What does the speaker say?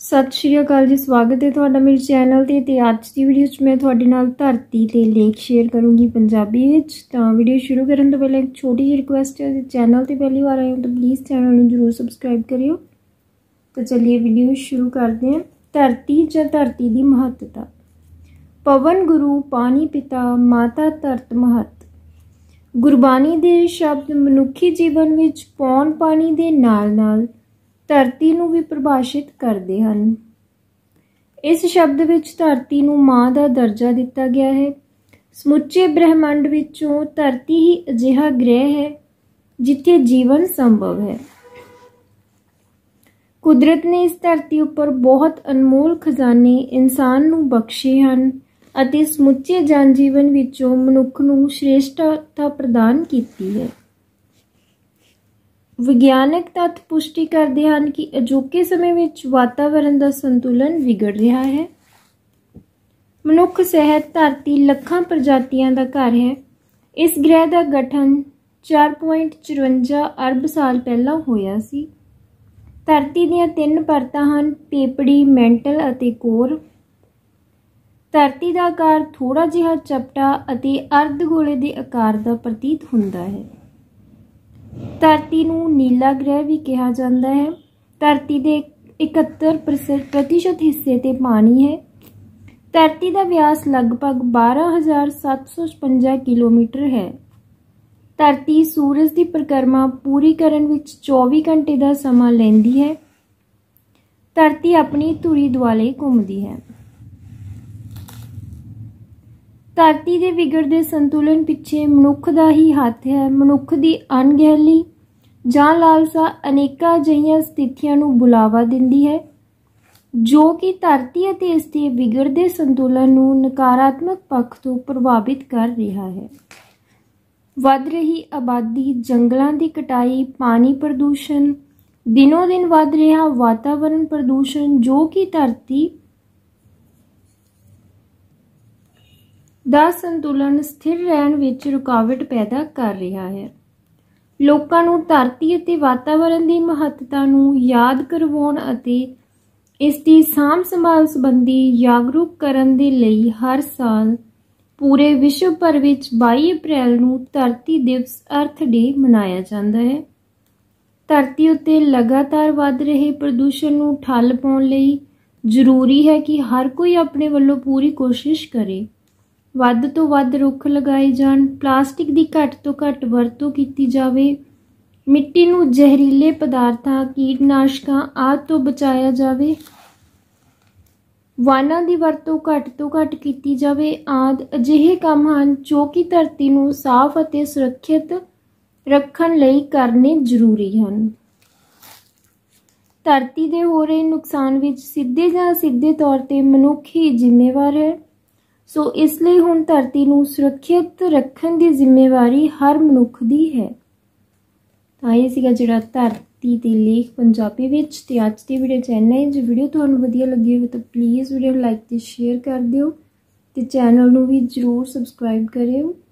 सत श्री अकाल जी, स्वागत है तुहाडा मेरे चैनल ते अज की वीडियो मैं तुहाडे नाल धरती ते लेख शेयर करूँगी पंजाबी विच। तां वीडियो शुरू करन तो पहले एक छोटी जी रिक्वेस्ट है, चैनल ते पहली बार आए हो तो प्लीज़ चैनल नूं जरूर सबसक्राइब करियो। तो चलिए वीडियो शुरू करते हैं। धरती जां धरती की महत्ता। पवन गुरु पानी पिता माता धरत महत। गुरबाणी दे शब्द मनुखी जीवन विच पौन पानी दे नाल-नाल धरती नूं भी परिभाषित करते हैं। इस शब्द विच धरती नूं मां दा दर्जा दिता गया है। समुचे ब्रह्मंड विचों धरती ही अजिहा ग्रह है जिथे जीवन संभव है। कुदरत ने इस धरती उपर बहुत अनमोल खजाने इंसान नूं बख्शे हन अते समुचे जनजीवन विचों मनुख नूं श्रेष्ठता प्रदान कीती है। विग्यानक तत्थ पुष्टि करते हैं कि अजोके समय विच वातावरण का संतुलन विगड़ रहा है। मनुख सहित धरती लखां प्रजातियां का घर है। इस ग्रह का गठन 4.54 अरब साल पहला होया सी। धरती दीयां 3 परतां हन, पेपड़ी, मैंटल अते कोर। धरती का आकार थोड़ा जिहा चपटा अते अर्धगोले के आकार का प्रतीत हुंदा है। धरती नूं नीला ग्रह भी कहा जाता है। धरती के 71% हिस्से ते पानी है। धरती का व्यास लगभग 12,756 किलोमीटर है। धरती सूरज की परिक्रमा पूरी करन विच 24 घंटे का समा लैंदी है। धरती अपनी धुरी दुआले घूमती है। धरती के विगड़ते संतुलन पिछे मनुख का ही हथ है। मनुख की अणगहली जां लालसा अनेकां अजिहियां स्थितियां नूं बुलावा दिंदी है जो कि धरती अते इसके विगड़ते संतुलन नूं नकारात्मक पक्ष तो प्रभावित कर रहा है। वध रही आबादी, जंगलों की कटाई, पानी प्रदूषण, दिनों दिन वध रहा वातावरण प्रदूषण जो कि धरती दा संतुलन स्थिर रहन विच रुकावट पैदा कर रहा है। लोकां नूं धरती अते वातावरण की महत्ता नूं याद करवाउण अते इसकी साਂਭ संभाल संबंधी जागरूक करन दे लई हर साल पूरे विश्व भर विच 22 अप्रैल नूं धरती दिवस अर्थ डे मनाया जाता है। धरती उत्ते लगातार वध रहे प्रदूषण नूं ठल पाउण लई जरूरी है कि हर कोई अपने वल्लों पूरी कोशिश करे। वध तो वध रुख लगाए जाण, प्लास्टिक की घट तो घट वरतों की जाए, मिट्टी नूं जहरीले पदार्थां, कीटनाशकां आदि तो बचाया जाए, वाहनां की वरतों घट तो घट की जाए आदि अजिहे काम हैं जो कि धरती नूं साफ अते सुरक्षित रखण लई करने जरूरी हैं। धरती दे हो रहे नुकसान विच सीधे जां असिधे तौर ते मनुख ही जिम्मेवार है। सो इसलिए हुण धरती नूं सुरक्षित रखण की जिम्मेवारी हर मनुख की है। तां ये सीगा जिहड़ा धरती ते लेख पंजाबी विच। ते अज दी वीडियो चैनल है। जो वीडियो तुहानूं वधिया लगी हो तो प्लीज़ वीडियो लाइक ते शेयर कर दिओ ते चैनल नूं भी जरूर सबसक्राइब करियो।